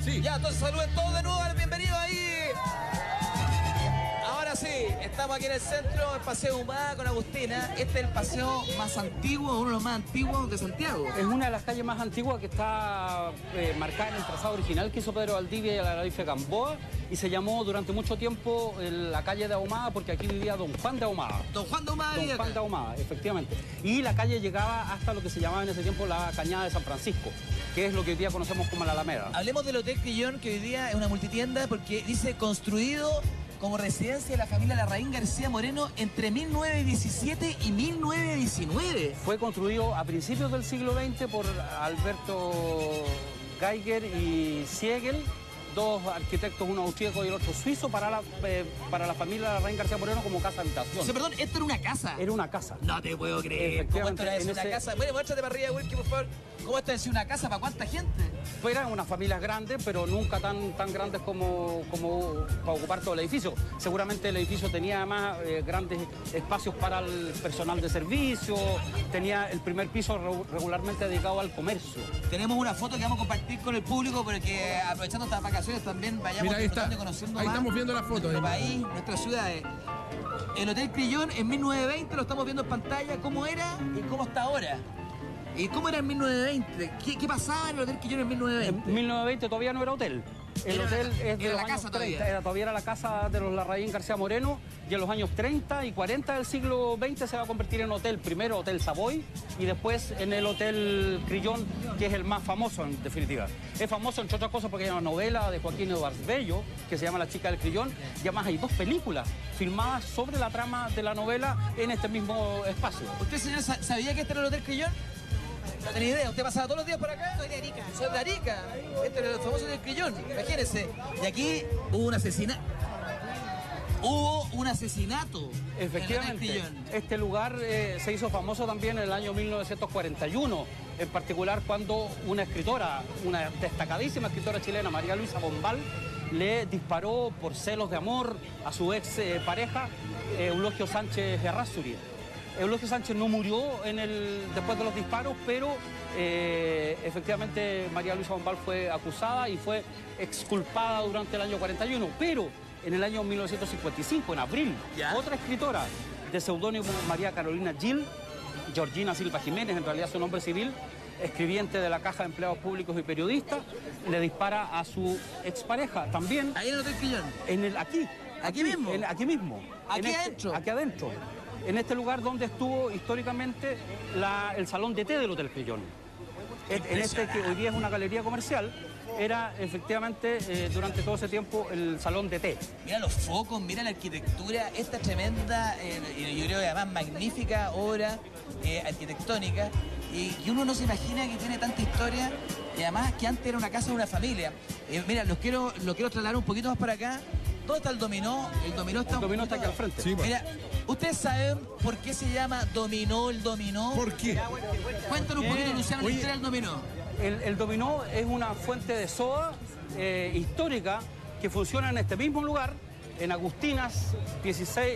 Sí. Ya, entonces saluden todos de nuevo, bienvenidos ahí. Ahora sí, estamos aquí en el centro, el Paseo Humada con Agustina. Este es el paseo más antiguo, uno de los más antiguos de Santiago. Es una de las calles más antiguas que está marcada en el trazado original que hizo Pedro Valdivia y la Larife Gamboa, y se llamó durante mucho tiempo la calle de Ahumada porque aquí vivía don Juan de Ahumada. Don Juan de Ahumada. Don Juan de Ahumada, efectivamente. Y la calle llegaba hasta lo que se llamaba en ese tiempo la Cañada de San Francisco, que es lo que hoy día conocemos como la Alameda. Hablemos del Hotel Crillon, que hoy día es una multitienda porque dice construido como residencia de la familia Larraín García Moreno entre 1917 y 1919. Fue construido a principios del siglo XX por Alberto Geiger y Siegel, dos arquitectos, uno austríaco y el otro suizo, para la familia Larraín García Moreno como casa habitación. O sea, perdón, ¿esto era una casa? Era una casa. No te puedo creer. ¿Cómo esto era una casa? Bueno, muéstrate para arriba, Wilkie, por favor. ¿Cómo esto es una casa? ¿Para cuánta gente? Eran unas familias grandes, pero nunca tan grandes como para ocupar todo el edificio. Seguramente el edificio tenía además grandes espacios para el personal de servicio, tenía el primer piso regularmente dedicado al comercio. Tenemos una foto que vamos a compartir con el público porque aprovechando estas vacaciones también vayamos disfrutando y conociendo ahí más estamos viendo la foto, nuestro país, nuestras ciudades. El Hotel Crillon en 1920 lo estamos viendo en pantalla, cómo era y cómo está ahora. ¿Y cómo era en 1920? ¿Qué pasaba en el Hotel Crillon en 1920? En 1920 todavía no era hotel. El hotel es de era los la casa años 30. Todavía era la casa de los Larraín García Moreno, y en los años 30 y 40 del siglo XX se va a convertir en hotel. Primero Hotel Savoy y después en el Hotel Crillon, que es el más famoso en definitiva. Es famoso entre otras cosas porque hay una novela de Joaquín Eduardo Bello que se llama La chica del Crillon, y además hay dos películas filmadas sobre la trama de la novela en este mismo espacio. ¿Usted, señor, sabía que este era el Hotel Crillon? No tenía idea. ¿Usted pasaba todos los días por acá? Soy de Arica. Soy de Arica. Este es el famoso del Crillon, imagínense. Y aquí hubo un asesinato. Hubo un asesinato. Efectivamente. Este lugar se hizo famoso también en el año 1941, en particular cuando una escritora, una destacadísima escritora chilena, María Luisa Bombal, le disparó por celos de amor a su ex pareja, Eulogio Sánchez Errázuriz. Eulogio Sánchez no murió después de los disparos, pero efectivamente María Luisa Bombal fue acusada y fue exculpada durante el año 41. Pero en el año 1955, en abril, otra escritora de seudónimo María Carolina Gil, Georgina Silva Jiménez, en realidad su nombre civil, escribiente de la Caja de Empleados Públicos y periodista, le dispara a su expareja también. ¿Ahí en el Hotel Crillon? Aquí mismo. ¿Aquí adentro? Aquí adentro. En este lugar donde estuvo históricamente el salón de té del Hotel Crillon. En este que hoy día es una galería comercial, era efectivamente durante todo ese tiempo el salón de té. Mira los focos, mira la arquitectura, esta tremenda, yo creo que además magnífica obra arquitectónica, y uno no se imagina que tiene tanta historia, y además que antes era una casa de una familia. Mira, lo quiero trasladar un poquito más para acá. ¿Dónde está el dominó? El dominó está aquí al frente. Sí, pues. Mira, ¿ustedes saben por qué se llama dominó el dominó? ¿Por qué? Cuéntanos un poquito, Luciano, la historia del dominó. El dominó es una fuente de soda histórica que funciona en este mismo lugar, en Agustinas 16,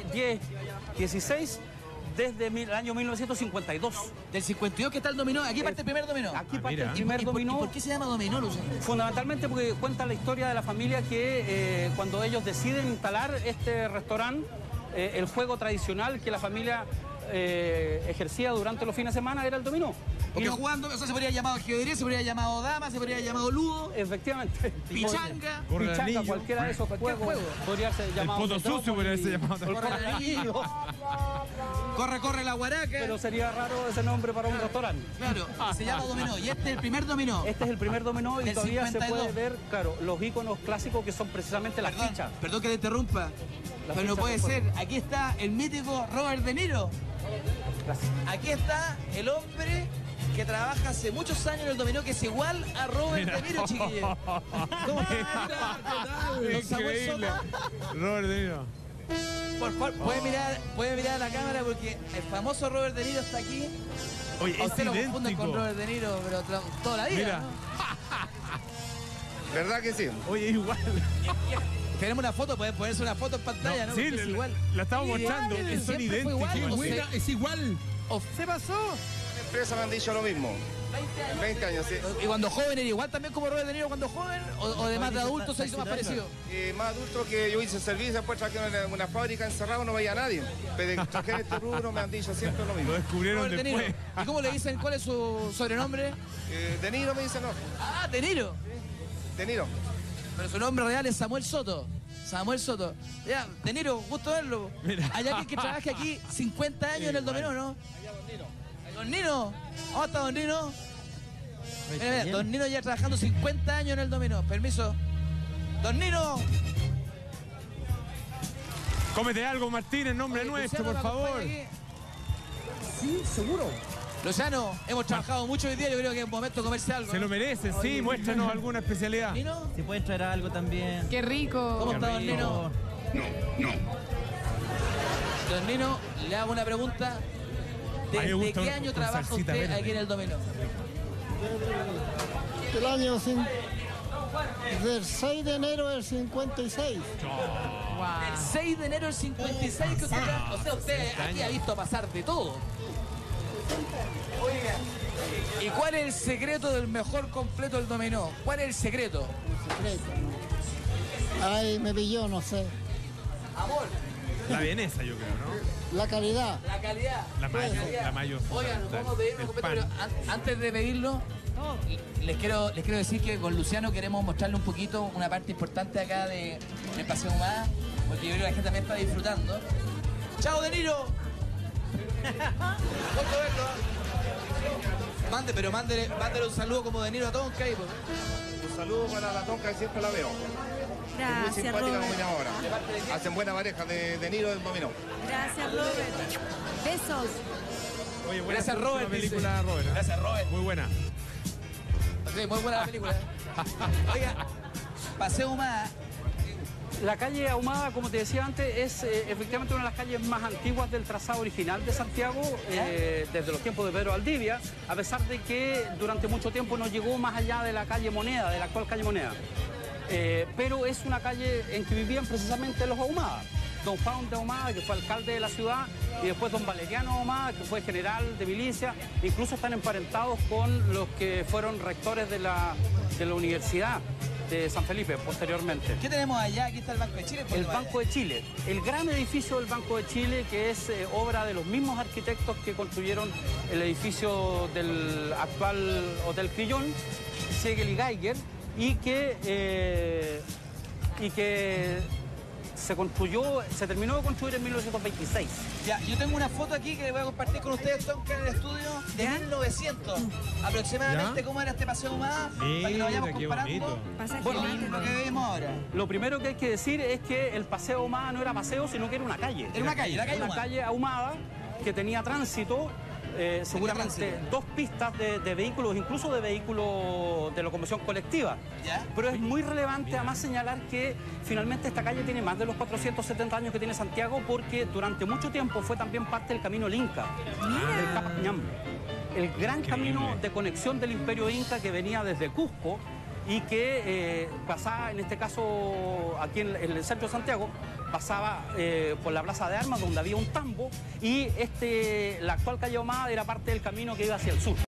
desde el año 1952. Del 52 que está el dominó, aquí parte el primer dominó. Aquí parte el primer dominó. ¿Y por qué se llama dominó, Luciano? Fundamentalmente porque cuenta la historia de la familia que cuando ellos deciden instalar este restaurante, el juego tradicional que la familia ejercía durante los fines de semana era el dominó. Porque jugando, eso se podría llamado ajedrez, se podría llamado dama, se podría llamado ludo. Efectivamente. Pichanga. Pichanga, cualquiera de esos juegos podría ser llamado. El poto sucio podría ser llamado. Corre el anillo. Corre la guaraca. Pero sería raro ese nombre para un restaurante. Claro, se llama dominó. Y este es el primer dominó. Este es el primer dominó y Del todavía 52. se puede ver, claro, los íconos clásicos que son precisamente las fichas. Perdón que le interrumpa. Pero no fichas puede de ser. juego. Aquí está el mítico Robert De Niro. Gracias. Aquí está el hombre que trabaja hace muchos años en el dominó, que es igual a Robert De Niro, chiquillos. ¿Cómo está? Don Samuel Increíble. Soto. Robert De Niro. Por favor, puede mirar a la cámara porque el famoso Robert De Niro está aquí. Oye, A es usted lo confunden idéntico. con Robert De Niro, pero toda la vida. Mira. ¿No? ¿Verdad que sí? Oye, igual. Tenemos una foto, pueden ponerse una foto en pantalla, ¿no? Sí, Porque es igual. la estamos mostrando. Igual, Son siempre fue idénticos. igual, Qué o buena, sea, es igual. ¿Se pasó? La empresa me han dicho lo mismo. 20 años. 20 años, sí. ¿Y cuando joven era igual también como Robert De Niro cuando joven? ¿O de más de adulto se hizo más parecido? Más adulto que yo hice servicio, después trabajé en una fábrica encerrado, no veía a nadie. Pero trabajé en este rubro, me han dicho siempre lo mismo. Lo descubrieron Robert De Niro. después. ¿Y cómo le dicen? ¿Cuál es su sobrenombre? De Niro me dice no. Ah, De Niro. De Niro. Pero su nombre real es Samuel Soto. Samuel Soto. Ya, De Niro, gusto verlo. Mira. Hay alguien que trabaje aquí 50 años en el dominó, ¿no? Don Nino. ¿Dónde está Don Nino? Mira, Don Nino ya trabajando 50 años en el dominó. Permiso. Don Nino. Cómete algo, Martín, en nombre Oye, nuestro, Luciano, por ¿me favor. acompaña aquí? Sí, seguro. Luciano, hemos trabajado mucho hoy día, yo creo que es momento de comerse algo. Se lo merecen, sí, muéstranos alguna especialidad. ¿Nino? Si pueden traer algo también. ¡Qué rico! ¿Cómo Qué está Don rico. Nino? Don Nino, le hago una pregunta. A mí me ¿Desde gusta qué un- año con trabaja salsita usted verde. aquí en el dominó? El año del 6 de enero del 56. El 6 de enero del 56 que usted trabaja. O sea, usted aquí ha visto pasar de todo. Oiga, ¿y cuál es el secreto del mejor completo del dominó? ¿Cuál es el secreto? Ay, me pilló, no sé. Amor, La vienesa, yo creo, ¿no? La calidad. la calidad. La mayo, calidad. la mayo. Oigan, nos vamos a pedir un El completo, pan. pero antes de pedirlo, les quiero decir que con Luciano queremos mostrarle un poquito una parte importante acá del Paseo Humada, porque yo creo que la gente también está disfrutando. ¡Chao, De Niro! Gusto verlo. Mándele un saludo como De Niro a todos, ¿qué? Un saludo para la tonca que siempre la veo. Es muy Gracias, simpática como Robert. dominadora. Hacen buena pareja de Niro del dominó. Gracias, Robert. Besos. Oye, buena Gracias, Robert, la película, dice. Robert. ¿eh? Gracias, Robert. Muy buena. Sí, muy buena la película. Oiga, Paseo Humada. La calle Ahumada, como te decía antes, es efectivamente una de las calles más antiguas del trazado original de Santiago, desde los tiempos de Pedro Valdivia, a pesar de que durante mucho tiempo no llegó más allá de la calle Moneda, de la actual calle Moneda. Pero es una calle en que vivían precisamente los Ahumada. Don Juan de Ahumada, que fue alcalde de la ciudad, y después don Valeriano Ahumada, que fue general de milicia. Incluso están emparentados con los que fueron rectores de la Universidad de San Felipe posteriormente. ¿Qué tenemos allá? Aquí está el Banco de Chile. El Banco de Chile, el gran edificio del Banco de Chile, que es obra de los mismos arquitectos que construyeron el edificio del actual Hotel Crillon, Siegel y Geiger, y que se terminó de construir en 1926. Ya, yo tengo una foto aquí que voy a compartir con ustedes, Tonka, en el estudio, de 1900. Aproximadamente, ¿Ya? ¿cómo era este Paseo Humada? Para que lo vayamos Mira, qué comparando. bonito. Pasa Bueno, gigante, Lo que vemos ahora. Lo primero que hay que decir es que el Paseo Ahumada no era paseo, sino que era una calle. Era una calle, la calle Una Humada. calle ahumada que tenía tránsito, seguramente tránsito. dos pistas de vehículos, incluso de vehículos de locomoción colectiva. ¿Ya? Pero es muy relevante además señalar que finalmente esta calle tiene más de los 470 años que tiene Santiago, porque durante mucho tiempo fue también parte del camino Inca, del Capac Ñam. El gran camino de conexión del Imperio Inca que venía desde Cusco y que pasaba, en este caso aquí en el centro de Santiago, pasaba por la Plaza de Armas, donde había un tambo, y la actual calle Ahumada era parte del camino que iba hacia el sur.